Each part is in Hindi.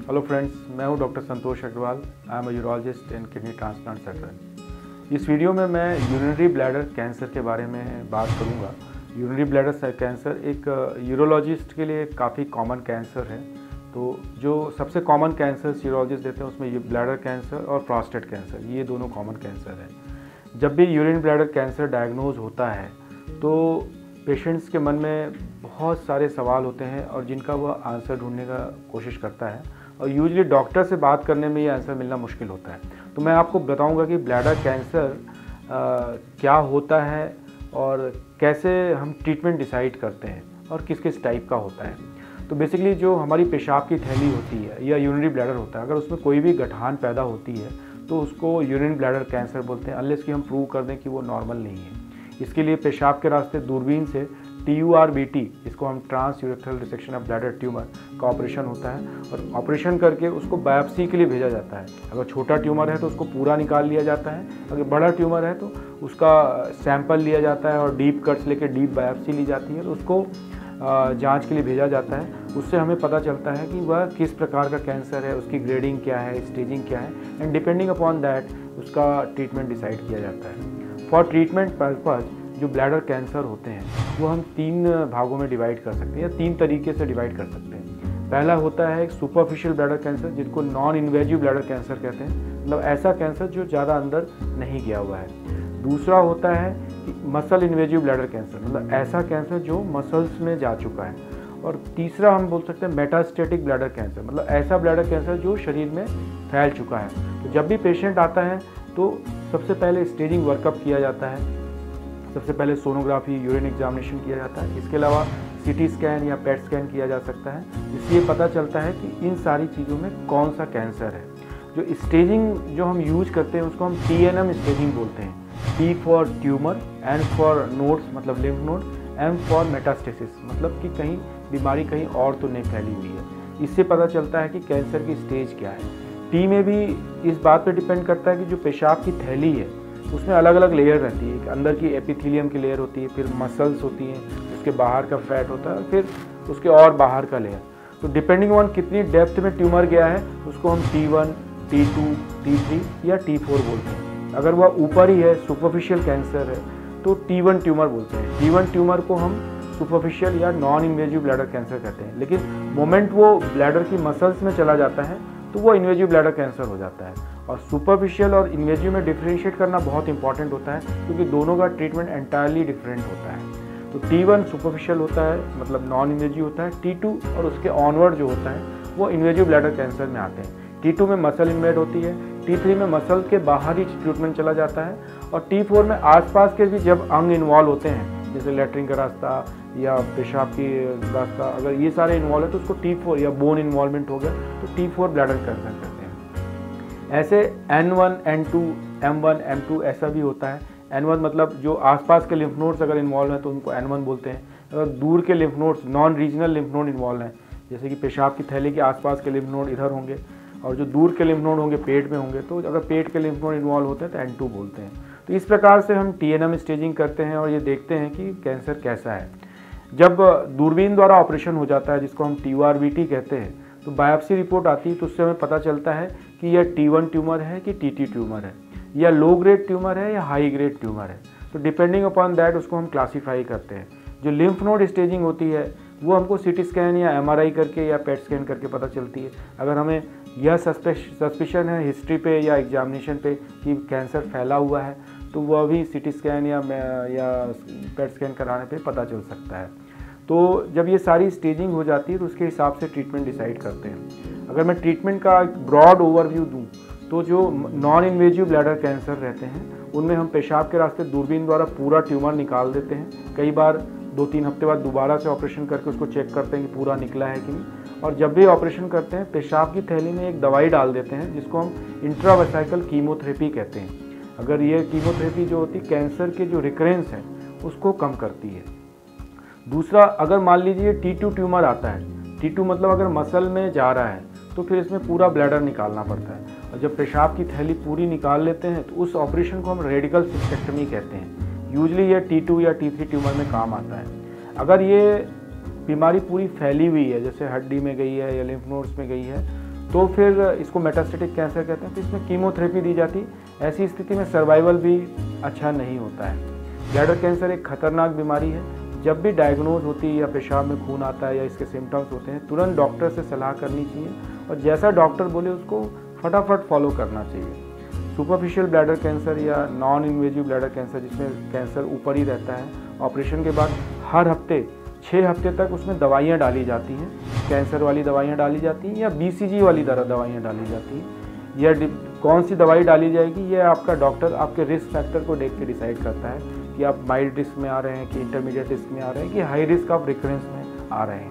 हेलो फ्रेंड्स, मैं हूं doctor Santosh Agarwal. I am a urologist and kidney transplant surgeon. इस वीडियो में मैं यूरिनरी ब्लैडर कैंसर के बारे में बात करूंगा। यूरिनरी ब्लैडर कैंसर एक यूरोलॉजिस्ट के लिए काफ़ी कॉमन कैंसर है। तो जो सबसे कॉमन कैंसर यूरोलॉजिस्ट देते हैं उसमें ये ब्लैडर कैंसर और प्रोस्टेट कैंसर, ये दोनों कॉमन कैंसर हैं। जब भी यूरिन ब्लैडर कैंसर डायग्नोज होता है तो पेशेंट्स के मन में बहुत सारे सवाल होते हैं और जिनका वह आंसर ढूंढने का कोशिश करता है, और यूजुअली डॉक्टर से बात करने में ये आंसर मिलना मुश्किल होता है। तो मैं आपको बताऊंगा कि ब्लैडर कैंसर क्या होता है और कैसे हम ट्रीटमेंट डिसाइड करते हैं और किस किस टाइप का होता है। तो बेसिकली जो हमारी पेशाब की थैली होती है या यूरिनरी ब्लैडर होता है, अगर उसमें कोई भी गठान पैदा होती है तो उसको यूरिन ब्लैडर कैंसर बोलते हैं, अनलेस कि हम प्रूव कर दें कि वो नॉर्मल नहीं है। इसके लिए पेशाब के रास्ते दूरबीन से TURBT, इसको हम trans urethral resection of bladder tumour का ऑपरेशन होता है, और ऑपरेशन करके उसको बायोप्सी के लिए भेजा जाता है। अगर छोटा ट्यूमर है तो उसको पूरा निकाल लिया जाता है, अगर बड़ा ट्यूमर है तो उसका सैंपल लिया जाता है और डीप कट्स लेके डीप बायोप्सी ली जाती है, तो उसको जांच के लिए भेजा जाता है। उससे हमें पता चलता है कि वह किस प्रकार का कैंसर है, उसकी ग्रेडिंग क्या है, स्टेजिंग क्या है, एंड डिपेंडिंग अपॉन दैट उसका ट्रीटमेंट डिसाइड किया जाता है। फॉर ट्रीटमेंट पर्पज जो ब्लैडर कैंसर होते हैं वो हम 3 भागों में डिवाइड कर सकते हैं या 3 तरीके से डिवाइड कर सकते हैं। पहला होता है एक सुपरफिशियल ब्लैडर कैंसर, जिसको नॉन इन्वेजिव ब्लैडर कैंसर कहते हैं, मतलब ऐसा कैंसर जो ज़्यादा अंदर नहीं गया हुआ है। दूसरा होता है कि मसल इन्वेजिव ब्लैडर कैंसर, मतलब ऐसा कैंसर जो मसल्स में जा चुका है। और तीसरा हम बोल सकते हैं मेटास्टेटिक ब्लैडर कैंसर, मतलब ऐसा ब्लैडर कैंसर जो शरीर में फैल चुका है। तो जब भी पेशेंट आता है तो सबसे पहले स्टेजिंग वर्कअप किया जाता है, सबसे पहले सोनोग्राफी, यूरिन एग्जामिनेशन किया जाता है। इसके अलावा CT स्कैन या PET स्कैन किया जा सकता है, जिससे पता चलता है कि इन सारी चीज़ों में कौन सा कैंसर है। जो स्टेजिंग जो हम यूज करते हैं उसको हम TNM स्टेजिंग बोलते हैं। T for tumour, N for nodes मतलब lymph node, M for metastasis मतलब कि कहीं बीमारी कहीं और तो नहीं फैली हुई है। इससे पता चलता है कि कैंसर की स्टेज क्या है। T में भी इस बात पर डिपेंड करता है कि जो पेशाब की थैली है उसमें अलग अलग लेयर रहती है। अंदर की एपिथेलियम की लेयर होती है, फिर मसल्स होती हैं, उसके बाहर का फैट होता है, फिर उसके और बाहर का लेयर। तो डिपेंडिंग ऑन कितनी डेप्थ में ट्यूमर गया है उसको हम T1, T2, T3 या T4 बोलते हैं। अगर वह ऊपर ही है, सुपरफिशियल कैंसर है, तो T1 ट्यूमर बोलते हैं। T1 ट्यूमर को हम सुपरफिशियल या नॉन इन्वेजिव ब्लैडर कैंसर कहते हैं। लेकिन मोमेंट वो ब्लैडर की मसल्स में चला जाता है तो वो इन्वेजिव ब्लैडर कैंसर हो जाता है। और सुपरफिशियल और इन्वेजिव में डिफरेंशिएट करना बहुत इंपॉर्टेंट होता है, क्योंकि दोनों का ट्रीटमेंट एंटायरली डिफरेंट होता है। तो T1 सुपरफिशियल होता है, मतलब नॉन इन्वेजिव होता है। T2 और उसके ऑनवर्ड जो होता है वो इन्वेजिव ब्लैडर कैंसर में आते हैं। T2 में मसल इन्वेड होती है, T3 में मसल के बाहर ही ट्रीटमेंट चला जाता है, और T4 में आसपास के भी जब अंग इन्वॉल्व होते हैं, जैसे लैट्रिन का रास्ता या पेशाब की रास्ता, अगर ये सारे इन्वॉल्व है तो उसको T4 या बोन इन्वॉल्वमेंट हो गया तो T4 ब्लैडर कैंसर कहते हैं। ऐसे N1, N2, M1, M2 ऐसा भी होता है। N1 मतलब जो आसपास के लिम्फ नोड्स अगर इन्वॉल्व हैं तो उनको N1 बोलते हैं। अगर दूर के lymph nodes, non regional lymph node involve हैं, जैसे कि पेशाब की थैली के आसपास के लिम्फ नोड इधर होंगे और जो दूर के लिम्फ नोड होंगे पेट में होंगे, तो अगर पेट के लिम्फ नोड इन्वॉल्व होते हैं तो N2 बोलते हैं। तो इस प्रकार से हम TNM स्टेजिंग करते हैं और ये देखते हैं कि कैंसर कैसा है। जब दूरबीन द्वारा ऑपरेशन हो जाता है, जिसको हम TURBT कहते हैं, तो बायोप्सी रिपोर्ट आती है, तो उससे हमें पता चलता है कि यह T1 ट्यूमर है कि TT ट्यूमर है, या लो ग्रेड ट्यूमर है या हाई ग्रेड ट्यूमर है। तो डिपेंडिंग अपॉन दैट उसको हम क्लासीफाई करते हैं। जो लिम्फ नोड स्टेजिंग होती है वो हमको CT स्कैन या MRI करके या PET स्कैन करके पता चलती है। अगर हमें यह सस्पिशन है हिस्ट्री पे या एग्जामिनेशन पे कि कैंसर फैला हुआ है, तो वह भी CT स्कैन या PET स्कैन कराने पे पता चल सकता है। तो जब ये सारी स्टेजिंग हो जाती है तो उसके हिसाब से ट्रीटमेंट डिसाइड करते हैं। अगर मैं ट्रीटमेंट का एक ब्रॉड ओवरव्यू दूं तो जो नॉन इन्वेजिव ब्लैडर कैंसर रहते हैं उनमें हम पेशाब के रास्ते दूरबीन द्वारा पूरा ट्यूमर निकाल देते हैं। कई बार 2-3 हफ्ते बाद दोबारा से ऑपरेशन करके उसको चेक करते हैं कि पूरा निकला है कि नहीं। और जब भी ऑपरेशन करते हैं पेशाब की थैली में एक दवाई डाल देते हैं, जिसको हम इंट्रावेसिकल कीमोथेरेपी कहते हैं। अगर ये कीमोथेरेपी जो होती है कैंसर के जो रिकरेंस है उसको कम करती है। दूसरा, अगर मान लीजिए T2 ट्यूमर आता है, T2 मतलब अगर मसल में जा रहा है तो फिर इसमें पूरा ब्लैडर निकालना पड़ता है, और जब पेशाब की थैली पूरी निकाल लेते हैं तो उस ऑपरेशन को हम रेडिकल सिस्टेक्टमी कहते हैं। यूजली ये T2 या T3 ट्यूमर में काम आता है। अगर ये बीमारी पूरी फैली हुई है, जैसे हड्डी में गई है या लिम्फ नोड्स में गई है, तो फिर इसको मेटास्टेटिक कैंसर कहते हैं। तो इसमें कीमोथेरेपी दी जाती है। ऐसी स्थिति में सर्वाइवल भी अच्छा नहीं होता है। ब्लैडर कैंसर एक खतरनाक बीमारी है। जब भी डायग्नोज होती है या पेशाब में खून आता है या इसके सिम्टम्स होते हैं, तुरंत डॉक्टर से सलाह करनी चाहिए और जैसा डॉक्टर बोले उसको फटाफट फॉलो करना चाहिए। सुपरफिशियल ब्लैडर कैंसर या नॉन इन्वेजिव ब्लैडर कैंसर, जिसमें कैंसर ऊपर ही रहता है, ऑपरेशन के बाद हर हफ्ते 6 हफ्ते तक उसमें दवाइयाँ डाली जाती हैं। कैंसर वाली दवाइयाँ डाली जाती हैं या BCG वाली दवाइयाँ डाली जाती हैं। यह कौन सी दवाई डाली जाएगी ये आपका डॉक्टर आपके रिस्क फैक्टर को देख के डिसाइड करता है कि आप माइल्ड रिस्क में आ रहे हैं कि इंटरमीडिएट रिस्क में आ रहे हैं कि हाई रिस्क ऑफ रिकरेंस में आ रहे हैं।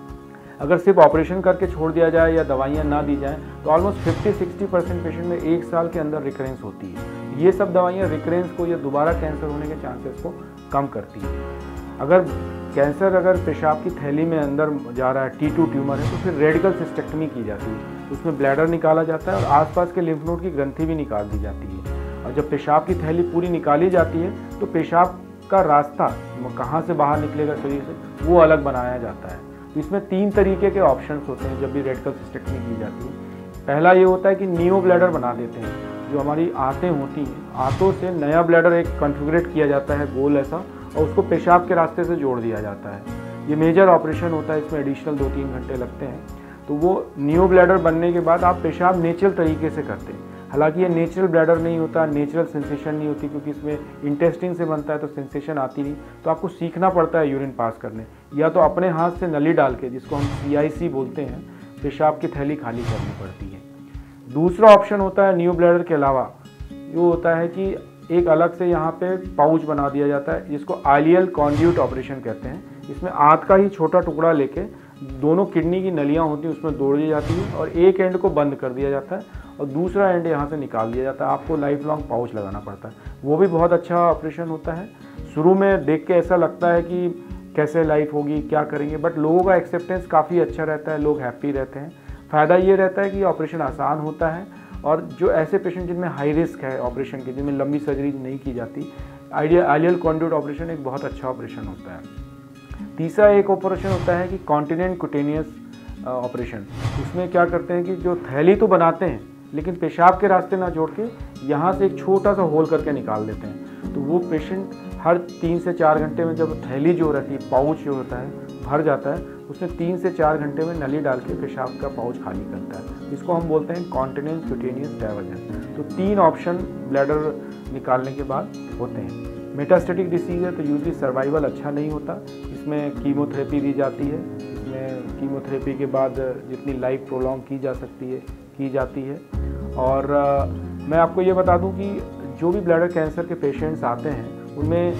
अगर सिर्फ ऑपरेशन करके छोड़ दिया जाए या दवाइयाँ ना दी जाएँ तो ऑलमोस्ट 50-60% पेशेंट में 1 साल के अंदर रिकरेंस होती है। ये सब दवाइयाँ रिकरेंस को या दोबारा कैंसर होने के चांसेस को कम करती है। अगर कैंसर पेशाब की थैली में अंदर जा रहा है, T2 ट्यूमर है, तो फिर रेडिकल सिस्टेक्टमी की जाती है। उसमें ब्लैडर निकाला जाता है और आसपास के लिम्फ नोड की ग्रंथि भी निकाल दी जाती है। और जब पेशाब की थैली पूरी निकाली जाती है तो पेशाब का रास्ता कहाँ से बाहर निकलेगा शरीर से, वो अलग बनाया जाता है। तो इसमें 3 तरीके के ऑप्शंस होते हैं जब भी रेडिकल सिस्टेक्टमी की जाती है। पहला ये होता है कि नियो ब्लैडर बना देते हैं। जो हमारी आंतें होती हैं, आंतों से नया ब्लैडर एक कॉन्फ़िगरेट किया जाता है गोल ऐसा, और उसको पेशाब के रास्ते से जोड़ दिया जाता है। ये मेजर ऑपरेशन होता है, इसमें एडिशनल 2-3 घंटे लगते हैं। तो वो नियो ब्लैडर बनने के बाद आप पेशाब नेचुरल तरीके से करते हैं। हालांकि ये नेचुरल ब्लैडर नहीं होता, नेचुरल सेंसेशन नहीं होती, क्योंकि इसमें इंटेस्टिन से बनता है तो सेंसेशन आती नहीं। तो आपको सीखना पड़ता है यूरिन पास करने, या तो अपने हाथ से नली डाल के, जिसको हम CIC बोलते हैं, पेशाब की थैली खाली करनी पड़ती है। दूसरा ऑप्शन होता है नियो ब्लैडर के अलावा, ये होता है कि एक अलग से यहाँ पे पाउच बना दिया जाता है, जिसको आइलियल कॉन्ड्यूट ऑपरेशन कहते हैं। इसमें आंत का ही छोटा टुकड़ा लेके दोनों किडनी की नलियाँ होती हैं उसमें जोड़ दी जाती है और एक एंड को बंद कर दिया जाता है और दूसरा एंड यहाँ से निकाल दिया जाता है। आपको लाइफ लॉन्ग पाउच लगाना पड़ता है। वो भी बहुत अच्छा ऑपरेशन होता है। शुरू में देख के ऐसा लगता है कि कैसे लाइफ होगी, क्या करेंगे, बट लोगों का एक्सेप्टेंस काफ़ी अच्छा रहता है, लोग हैप्पी रहते हैं। फ़ायदा ये रहता है कि ऑपरेशन आसान होता है और जो ऐसे पेशेंट जिनमें हाई रिस्क है ऑपरेशन के, जिनमें लंबी सर्जरी नहीं की जाती, आइलियल कॉन्ड्यूट ऑपरेशन एक बहुत अच्छा ऑपरेशन होता है। तीसरा एक ऑपरेशन होता है कि कॉन्टिनेंट कुटेनियस ऑपरेशन। उसमें क्या करते हैं कि जो थैली तो बनाते हैं लेकिन पेशाब के रास्ते ना जोड़ के यहाँ से एक छोटा सा होल करके निकाल देते हैं। तो वो पेशेंट हर 3 से 4 घंटे में जब थैली जो रहती है, पाउच जो होता है, भर जाता है, उसमें 3 से 4 घंटे में नली डाल के पेशाब का पाउच खाली करता है। इसको हम बोलते हैं कॉन्टिनेंट क्यूटेनियस डायवर्जन। तो 3 ऑप्शन ब्लैडर निकालने के बाद होते हैं। मेटास्टेटिक डिसीज़ है तो यूजली सर्वाइवल अच्छा नहीं होता। इसमें कीमोथेरेपी दी जाती है। इसमें कीमोथेरेपी के बाद जितनी लाइफ प्रोलॉन्ग की जा सकती है की जाती है। और मैं आपको ये बता दूं कि जो भी ब्लैडर कैंसर के पेशेंट्स आते हैं उनमें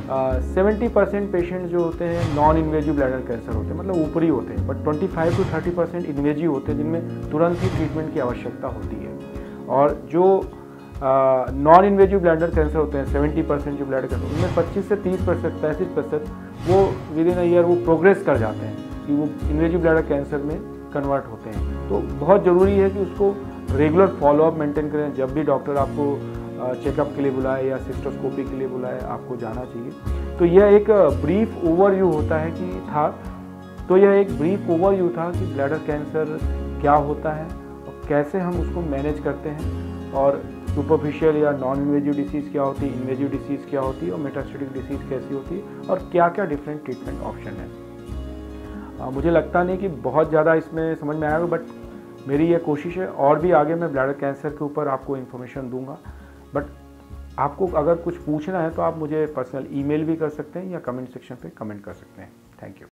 70% पेशेंट जो होते हैं नॉन इन्वेजिव ब्लैडर कैंसर होते हैं, मतलब ऊपरी होते हैं, बट 25 to 30% इन्वेजिव होते हैं जिनमें तुरंत ही ट्रीटमेंट की आवश्यकता होती है। और जो नॉन इन्वेजिव ब्लैडर कैंसर होते हैं 70% जो ब्लैडर कैंसर, उनमें 25 से 30%, 35% वो विद इन अ ईयर वो प्रोग्रेस कर जाते हैं कि वो इन्वेजिव ब्लैडर कैंसर में कन्वर्ट होते हैं। तो बहुत ज़रूरी है कि उसको रेगुलर फॉलोअप मेंटेन करें। जब भी डॉक्टर आपको चेकअप के लिए बुलाए या सिस्टोस्कोपी के लिए बुलाए, आपको जाना चाहिए। तो यह एक ब्रीफ ओवरव्यू होता है कि यह एक ब्रीफ ओवरव्यू था कि ब्लैडर कैंसर क्या होता है और कैसे हम उसको मैनेज करते हैं, और सुपरफिशियल या नॉन इन्वेजिव डिसीज़ क्या होती है, इन्वेजिव डिसीज़ क्या होती है, और मेटास्टेटिक डिसीज़ कैसी होती है, और क्या क्या डिफरेंट ट्रीटमेंट ऑप्शन है। मुझे लगता नहीं कि बहुत ज़्यादा इसमें समझ में आएगा, बट मेरी ये कोशिश है और भी आगे मैं ब्लैडर कैंसर के ऊपर आपको इन्फॉर्मेशन दूंगा। बट आपको अगर कुछ पूछना है तो आप मुझे पर्सनल ईमेल भी कर सकते हैं या कमेंट सेक्शन पे कमेंट कर सकते हैं। Thank you.